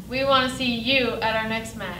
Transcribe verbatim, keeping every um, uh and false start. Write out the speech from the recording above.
We want to see you at our next match.